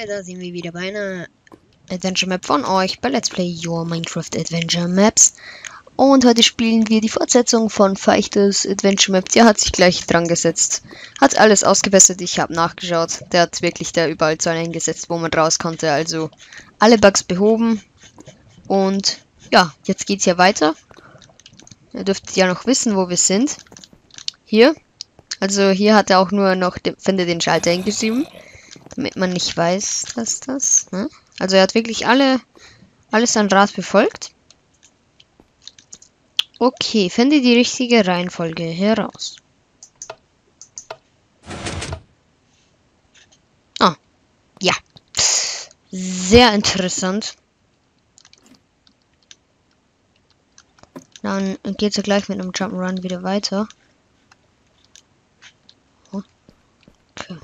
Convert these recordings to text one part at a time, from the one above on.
Hi, da sind wir wieder bei einer Adventure Map von euch bei Let's Play Your Minecraft Adventure Maps. Und heute spielen wir die Fortsetzung von Feichtes Adventure Map. Der hat sich gleich dran gesetzt. Hat alles ausgebessert, ich habe nachgeschaut. Der hat wirklich da überall Zäune eingesetzt, wo man raus konnte. Also alle Bugs behoben. Und ja, jetzt geht's ja weiter. Ihr dürft ja noch wissen, wo wir sind. Hier. Also hier hat er auch nur noch, finde den Schalter hingeschrieben. Damit man nicht weiß, dass das... Ne? Also er hat wirklich alles an Rat befolgt. Okay, finde die richtige Reihenfolge heraus. Ah, ja. Sehr interessant. Dann geht es ja gleich mit einem Jump'n'Run wieder weiter. Okay.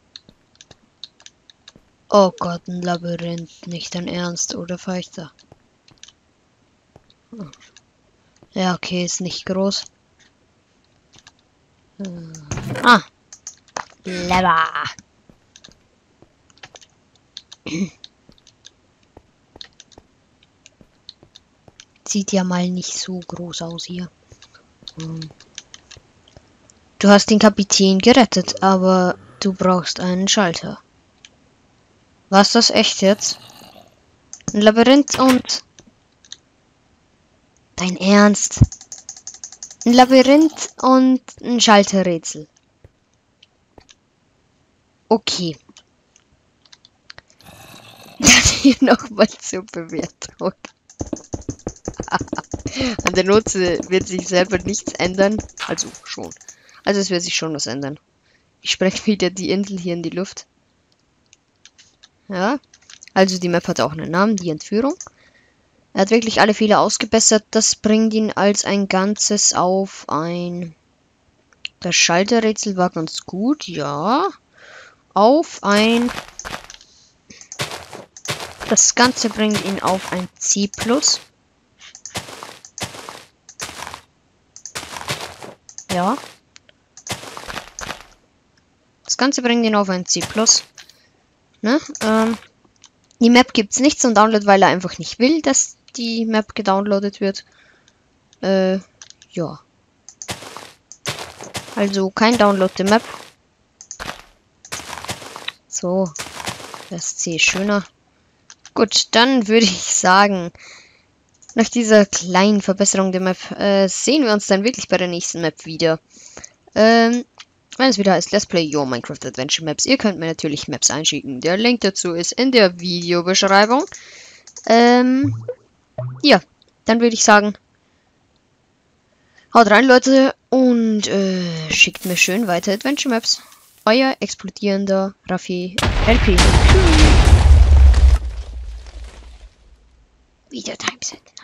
Oh Gott, ein Labyrinth. Nicht dein Ernst, oder Feichter? Ja, okay, ist nicht groß. Ah! Lever! Sieht ja mal nicht so groß aus hier. Du hast den Kapitän gerettet, aber du brauchst einen Schalter. War's das echt jetzt? Ein Labyrinth und... Dein Ernst? Ein Labyrinth und ein Schalterrätsel. Okay. Das hier nochmal zur Bewertung. An der Note wird sich selber nichts ändern. Also schon. Also es wird sich schon was ändern. Ich spreche wieder die Insel hier in die Luft. Ja. Also die Map hat auch einen Namen, die Entführung. Er hat wirklich alle Fehler ausgebessert. Das bringt ihn als ein Ganzes auf ein... Das Schalterrätsel war ganz gut, ja. Auf ein... Das Ganze bringt ihn auf ein C+. Ja. Das Ganze bringt ihn auf ein C+. Ne? Die Map gibt's nicht zum Download, weil er einfach nicht will, dass die Map gedownloadet wird. Ja. Also kein Download der Map. So. Das C ist schöner. Gut, dann würde ich sagen, nach dieser kleinen Verbesserung der Map sehen wir uns dann wirklich bei der nächsten Map wieder. Wenn es wieder heißt Let's Play Your Minecraft Adventure Maps. Ihr könnt mir natürlich Maps einschicken. Der Link dazu ist in der Videobeschreibung. Ja, dann würde ich sagen, haut rein, Leute, und schickt mir schön weiter Adventure Maps. Euer explodierender Raffi LP. Wieder Timeset.